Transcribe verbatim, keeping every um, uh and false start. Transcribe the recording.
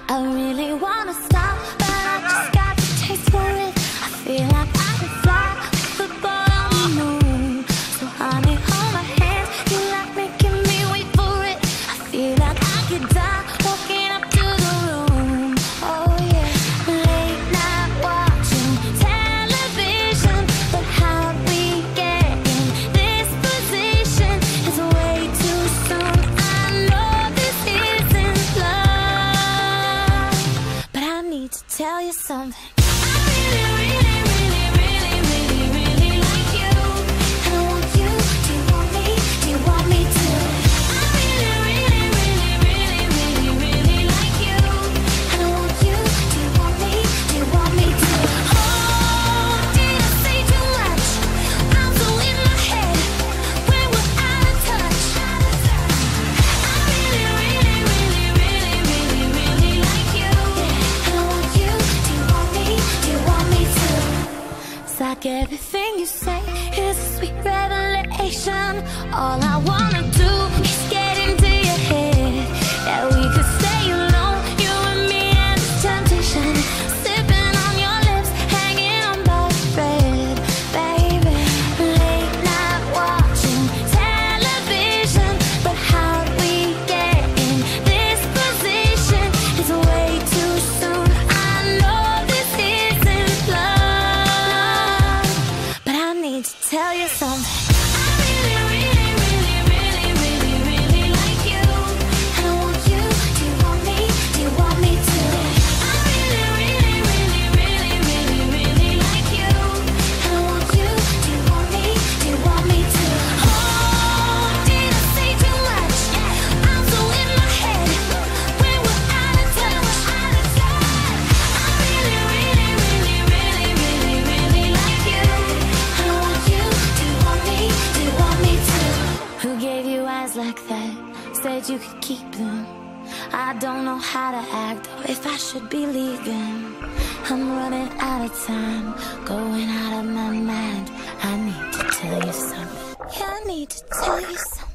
I really wanna stop, but I just got the taste for it. I feel like I could fly with the ball on the moon. So honey, hold my hand, you like making me wait for it. I feel like I could die walking up to the room. Oh yeah, late night watching television, but how we get in this position is way too soon. I know this isn't love, but I need to tell you something. Like everything you say is a sweet revelation. All I wanna do is get into your head, that we could stay alone, you and me and this temptation, sipping on your lips, hanging on by a thread, baby. Late night watching television, but how we get in this position is way too soon. I know this isn't love, to tell you something. I really, really, really, really, really, really like you, and I want you. Do you want me? Do you want me to? I really, really, really, really, really, really like you, and I want you. Do you want me? Do you want me to? Oh, did I say too much? I'm so in my head when we're out of touch. I really, really, really, really, really, really like you. Who gave you eyes like that? Said you could keep them. I don't know how to act or if I should be leaving. I'm running out of time, going out of my mind. I need to tell you something. Yeah, I need to tell you something.